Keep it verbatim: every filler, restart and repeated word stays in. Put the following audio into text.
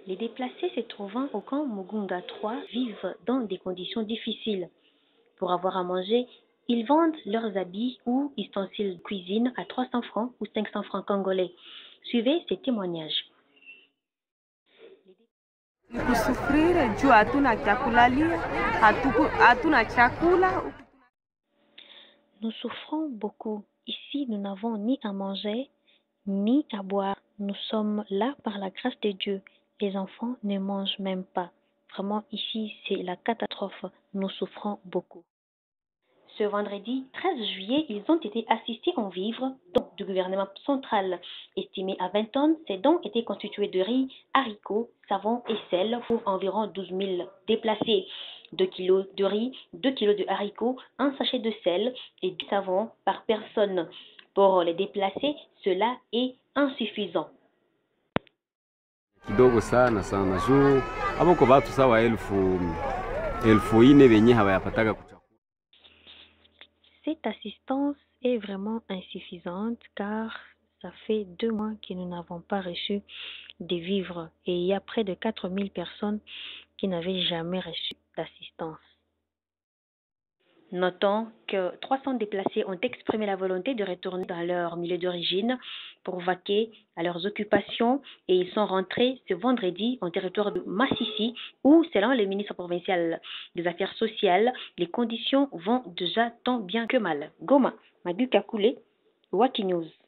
Les déplacés se trouvant au camp Mugunga trois vivent dans des conditions difficiles. Pour avoir à manger, ils vendent leurs habits ou ustensiles de cuisine à trois cents francs ou cinq cents francs congolais. Suivez ces témoignages. Kusufrire juu hatuna cha kulalia, hatuku- hatuna chakula. Nous souffrons beaucoup. Ici, nous n'avons ni à manger, ni à boire. Nous sommes là par la grâce de Dieu. Les enfants ne mangent même pas. Vraiment, ici, c'est la catastrophe. Nous souffrons beaucoup. Ce vendredi treize juillet, ils ont été assistés en vivres dons du gouvernement central. Estimés à vingt tonnes, ces dons étaient constitués de riz, haricots, savon et sel pour environ douze mille déplacés. deux kilos de riz, deux kilos de haricots, un sachet de sel et du savon par personne. Pour les déplacés, cela est insuffisant. Kidogo sana sana juu hapo kwa watu sawa elfu elfu ine wenye hawayapataga kuchakula. Cette assistance est vraiment insuffisante car ça fait deux mois que nous n'avons pas reçu des vivres et il y a près de quatre mille personnes qui n'avaient jamais reçu d'assistance. Notons que trois cents déplacés ont exprimé la volonté de retourner dans leur milieu d'origine pour vaquer à leurs occupations et ils sont rentrés ce vendredi en territoire de Massissi où, selon le ministre provincial des Affaires sociales, les conditions vont déjà tant bien que mal. Goma, Magu Kakule, Waki News.